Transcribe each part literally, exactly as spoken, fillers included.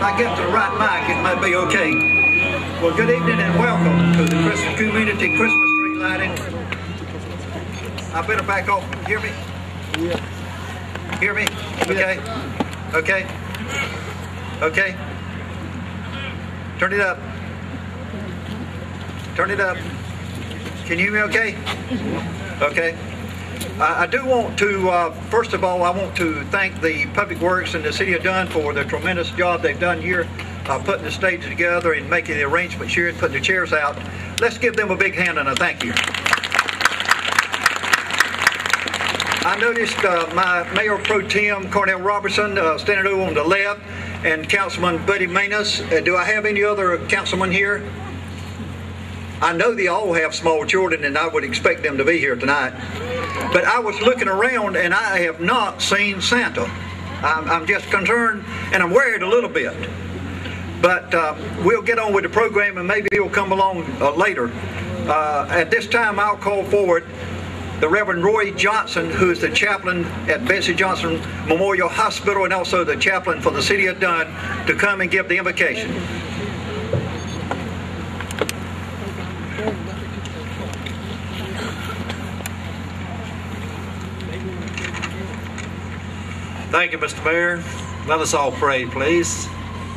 I get to the right mic, it might be okay. Well, good evening and welcome to the Christmas Community Christmas Tree Lighting. I better back off. Hear me? Yeah. Hear me? Okay. Okay. Okay. Turn it up. Turn it up. Can you hear me okay? Okay. I, I do want to, uh, first of all, I want to thank the Public Works and the City of Dunn for the tremendous job they've done here, uh, putting the stage together and making the arrangements here and putting the chairs out. Let's give them a big hand and a thank you. I noticed uh, my Mayor Pro Tem, Cornell Robertson, uh, standing over on the left, and Councilman Buddy Manus. Uh, do I have any other councilmen here? I know they all have small children, and I would expect them to be here tonight. But I was looking around, and I have not seen Santa. I'm, I'm just concerned, and I'm worried a little bit. But uh, we'll get on with the program, and maybe he'll come along uh, later. Uh, at this time, I'll call forward the Reverend Roy Johnson, who is the chaplain at Betsy Johnson Memorial Hospital and also the chaplain for the City of Dunn, to come and give the invocation. Thank you, Mister Mayor. Let us all pray, please.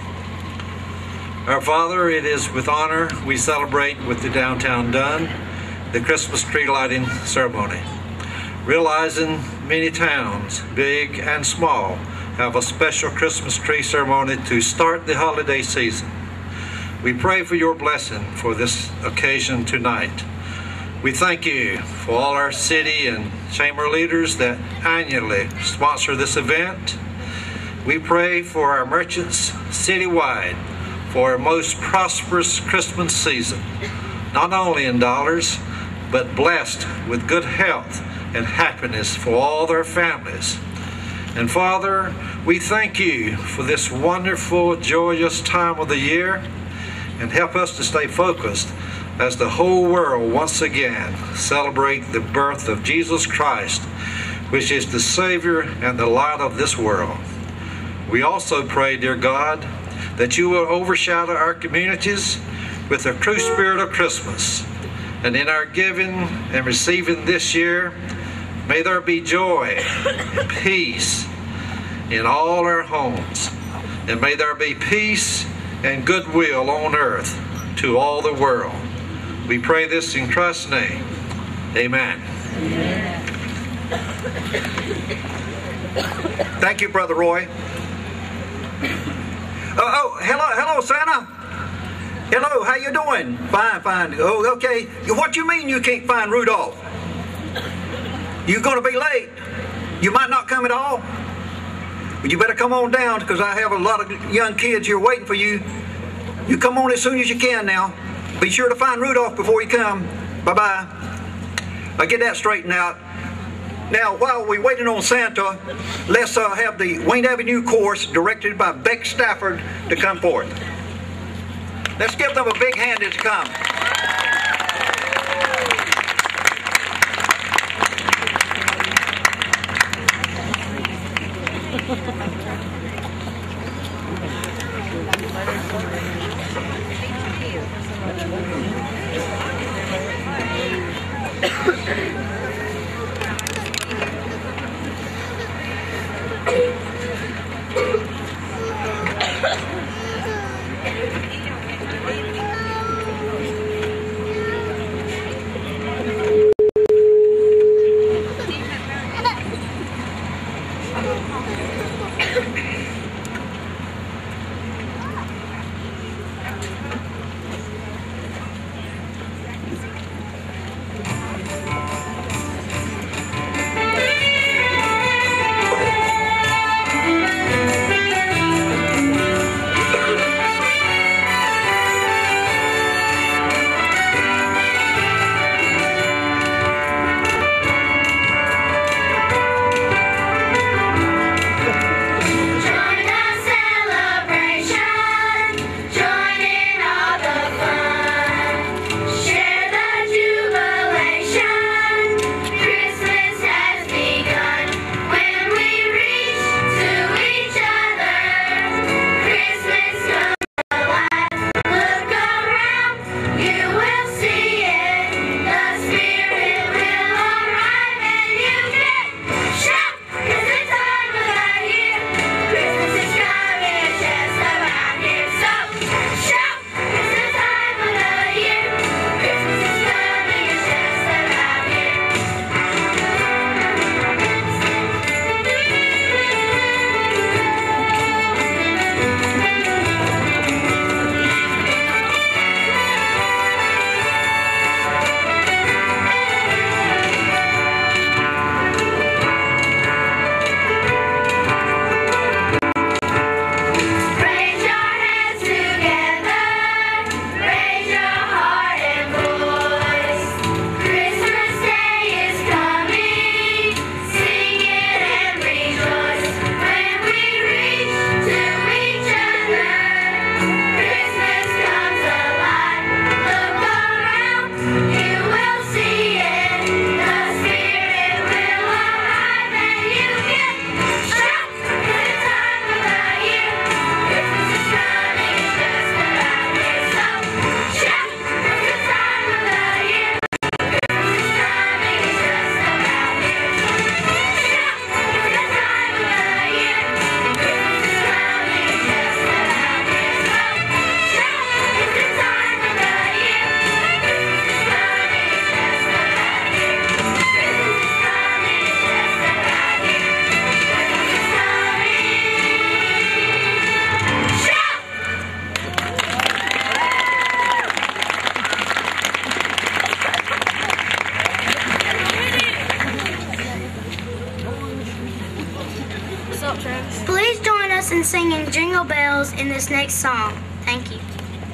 Our Father, it is with honor we celebrate with the downtown Dunn the Christmas tree lighting ceremony. Realizing many towns, big and small, have a special Christmas tree ceremony to start the holiday season. We pray for your blessing for this occasion tonight. We thank you for all our city and chamber leaders that annually sponsor this event. We pray for our merchants citywide for a most prosperous Christmas season, not only in dollars, but blessed with good health and happiness for all their families. And Father, we thank you for this wonderful, joyous time of the year, and help us to stay focused as the whole world once again celebrate the birth of Jesus Christ, which is the Savior and the light of this world. We also pray, dear God, that you will overshadow our communities with the true spirit of Christmas. And in our giving and receiving this year, may there be joy and peace in all our homes. And may there be peace and goodwill on earth to all the world. We pray this in Christ's name. Amen. Thank you, Brother Roy. Oh, oh, hello, hello, Santa. Hello, how you doing? Fine, fine. Oh, okay. What you mean you can't find Rudolph? You're going to be late. You might not come at all. But you better come on down, because I have a lot of young kids here waiting for you. You come on as soon as you can now. Be sure to find Rudolph before you come. Bye-bye. I'll get that straightened out. Now, while we're waiting on Santa, let's uh, have the Wayne Avenue Chorus, directed by Beck Stafford, to come forth. Let's give them a big hand as they come. singing Jingle Bells in this next song. Thank you.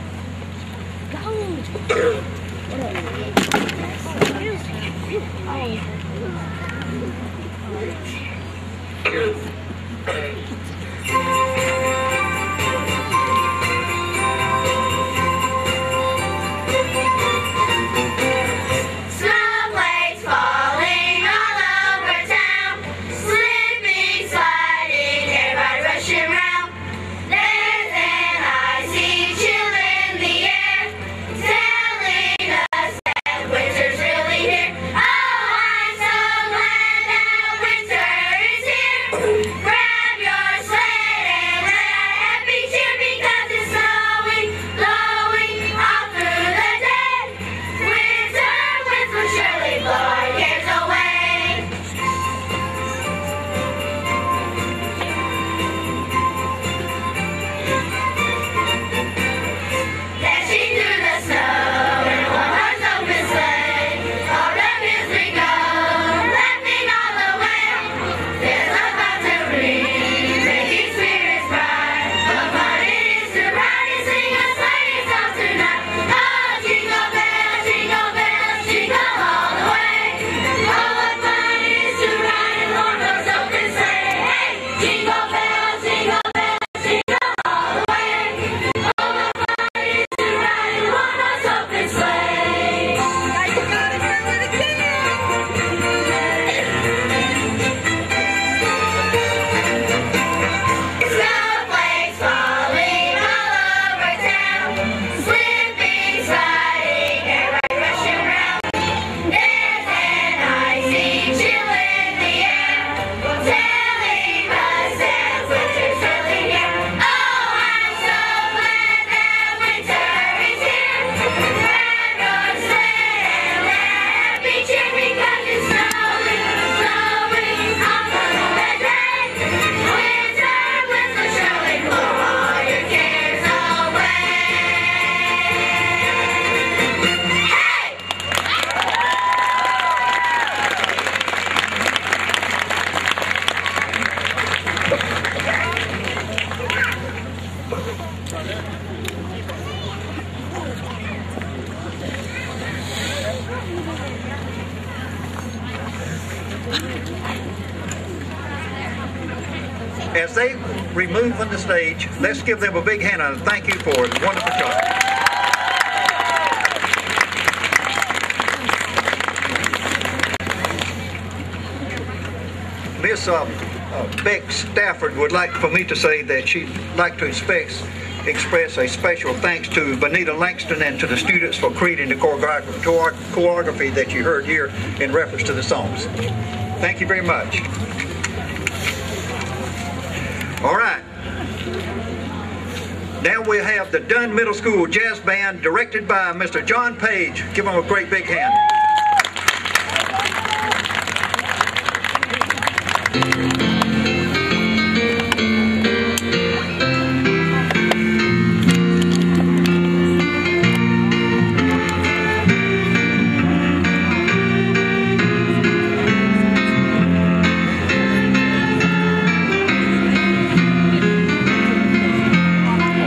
Snowflakes falling all over town, slipping, sliding, everybody rushing round. There's an icy chill in the air, telling us that winter's really here. Oh, I'm so glad that winter is here. Grab your sled and let out happy cheer, because it's snowing, blowing all through the day. Winter winds will surely blow our cares away. Dashing through the snow in a one-horse open sleigh, all the hills we go, laughing all the way. There's a cloud to ring, making spirits bright. What fun it is to ride and sing a sleighing song tonight. Oh, jingle bells, jingle bells, jingle all the way. Oh, what fun it is to ride in one-horse open sleigh. Hey, jingle bells, jingle bells, jingle all the way. Oh, what fun it is to ride in one-horse open sleigh. Snowflakes falling all over town, slipping, sliding, everybody rushing round. There's an icy chill in the air, telling us that winter's really here. Oh, I'm so glad that winter is here. Grab your sled and let out happy cheer, because it's snowing, blowing all through the day. Winter winds will surely blow all your cares away. Hey! As they remove from the stage, let's give them a big hand and thank you for a wonderful job. Miss uh, uh, Beck Stafford would like for me to say that she'd like to express, express a special thanks to Benita Langston and to the students for creating the choreography, choreography that you heard here in reference to the songs. Thank you very much. All right. Now we have the Dunn Middle School Jazz Band directed by Mister John Page. Give them a great big hand.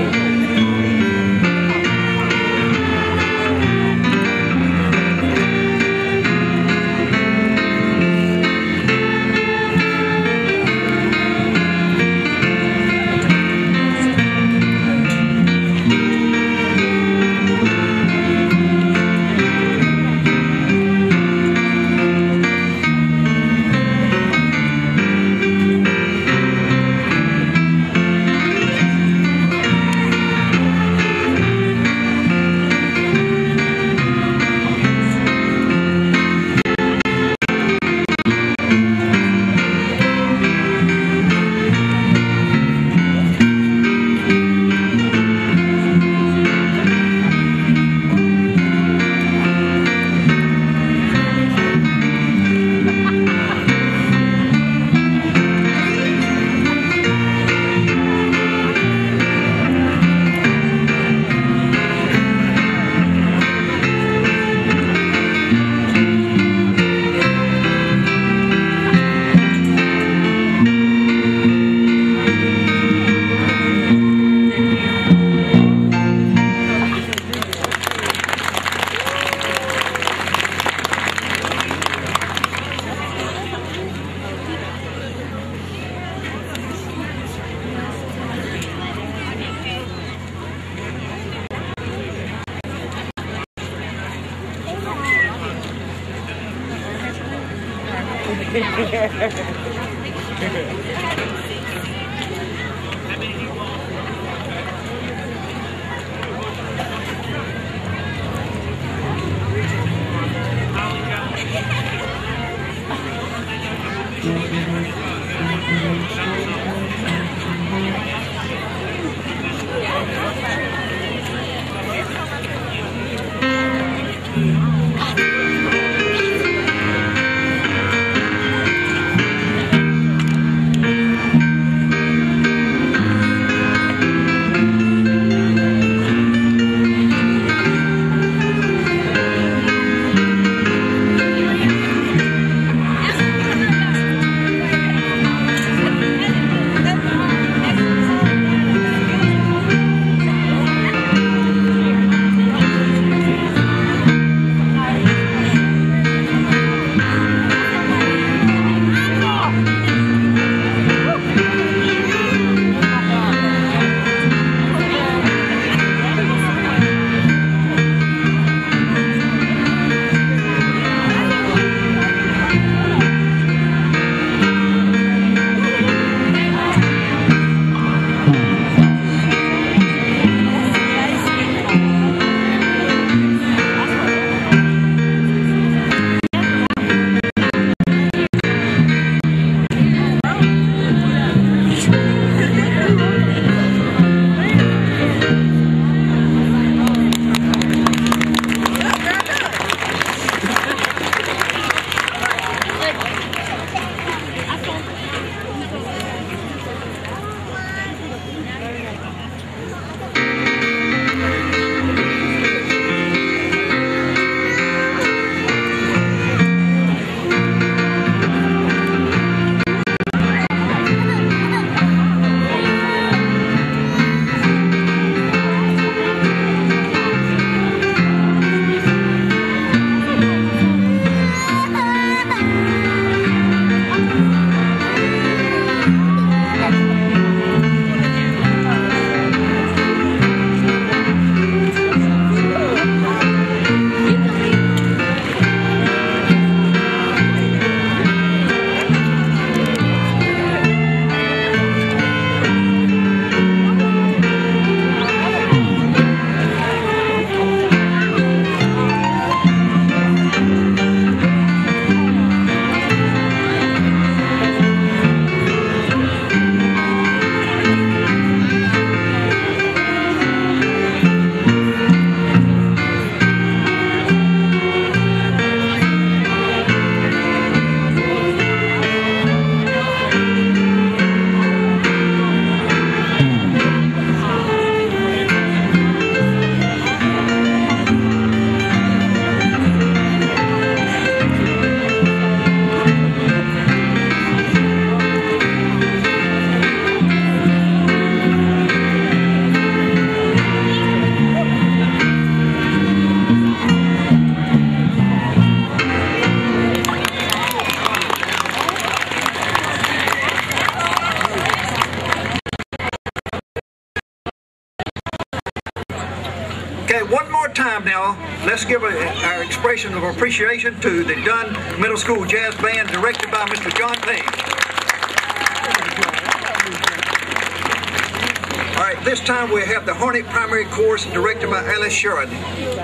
Hey! one more time now, let's give a, our expression of appreciation to the Dunn Middle School Jazz Band directed by Mister John Payne. All right, this time we have the Hornet Primary Chorus directed by Alice Sheridan.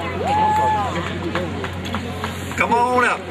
Come on up.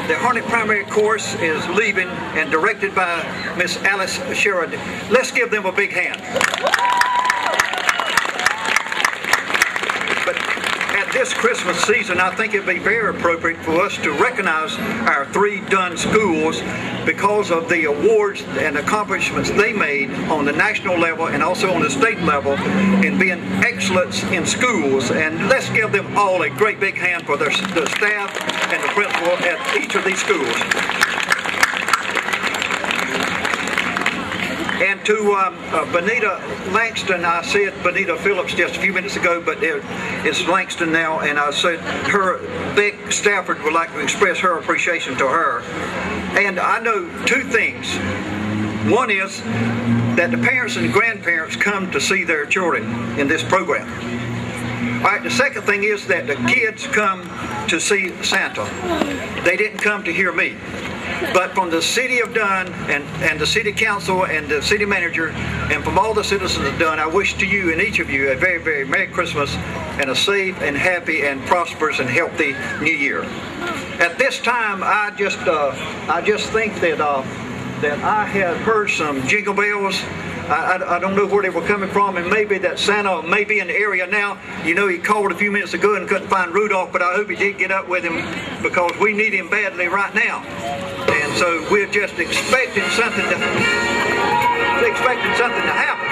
the Harnett Primary Course is leaving and directed by Miss Alice Sheridan. Let's give them a big hand. But at this Christmas season, I think it'd be very appropriate for us to recognize our three Dunn schools because of the awards and accomplishments they made on the national level and also on the state level in being excellence in schools. And let's give them all a great big hand for their, the staff and the principal at each of these schools. And to um, uh, Benita Langston, I said Benita Phillips just a few minutes ago, but it, it's Langston now, and I said her, Beck Stafford would like to express her appreciation to her. And I know two things. One is that the parents and grandparents come to see their children in this program. All right, the second thing is that the kids come to see Santa. They didn't come to hear me. But from the city of Dunn and, and the city council and the city manager and from all the citizens of Dunn, I wish to you and each of you a very, very Merry Christmas and a safe and happy and prosperous and healthy New Year. At this time, I just uh, I just think that uh, that I had heard some jingle bells. I, I, I don't know where they were coming from, and maybe that Santa may be in the area now. You know, he called a few minutes ago and couldn't find Rudolph, but I hope he did get up with him because we need him badly right now. And so we're just expecting something to expecting something to happen.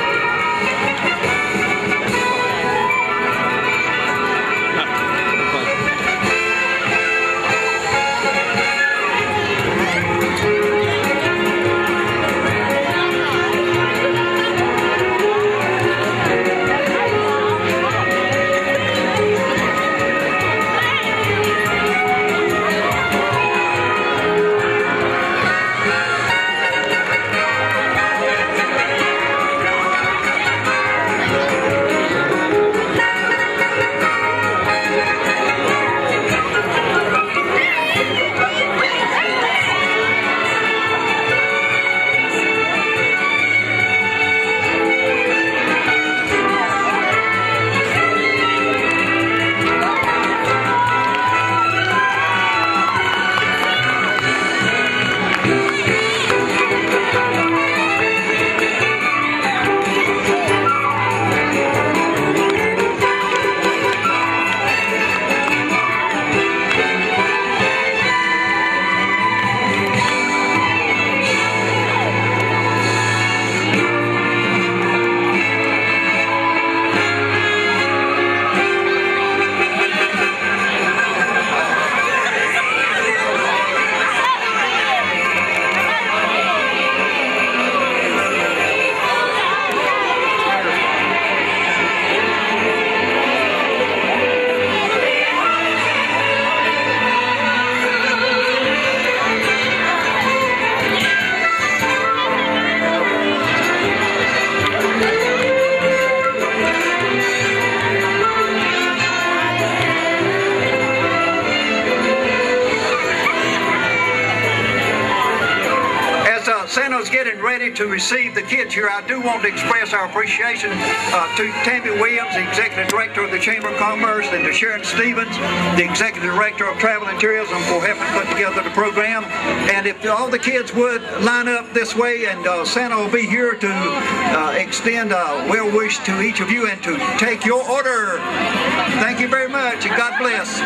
Santa's getting ready to receive the kids here. I do want to express our appreciation uh, to Tammy Williams, the Executive Director of the Chamber of Commerce, and to Sharon Stevens, the Executive Director of Travel and Tourism, for helping put together the program. And if all the kids would line up this way, and uh, Santa will be here to uh, extend a well wish to each of you and to take your order. Thank you very much, and God bless.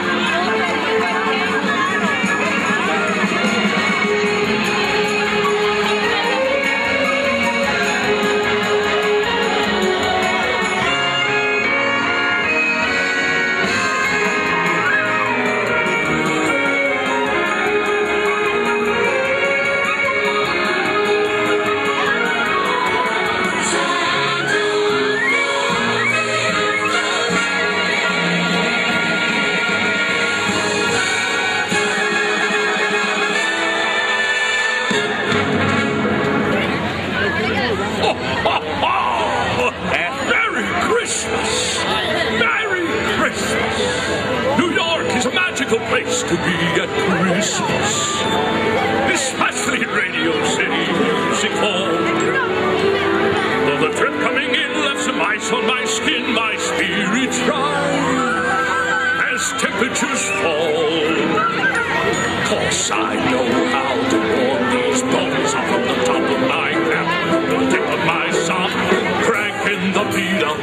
Place to be at Christmas, especially in Radio City Music Hall. Though the trip coming in left some ice on my skin, my spirits rise as temperatures fall. 'Cause Yes, I know how to warm these bones up from the top of my cap. The tip of my sock, cranking the beat up.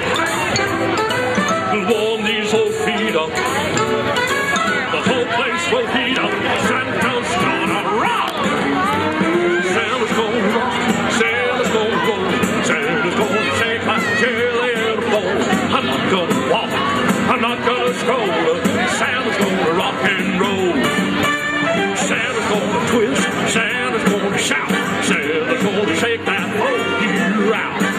Warm these old feet up. The whole place will heat up. Santa's gonna rock. Santa's gonna rock. Santa's gonna roll. Santa's gonna shake my jelly and a bowl. I'm not gonna walk. I'm not gonna stroll. Santa's gonna rock and roll. Santa's gonna twist. Santa's gonna shout. Santa's gonna shake that whole year out.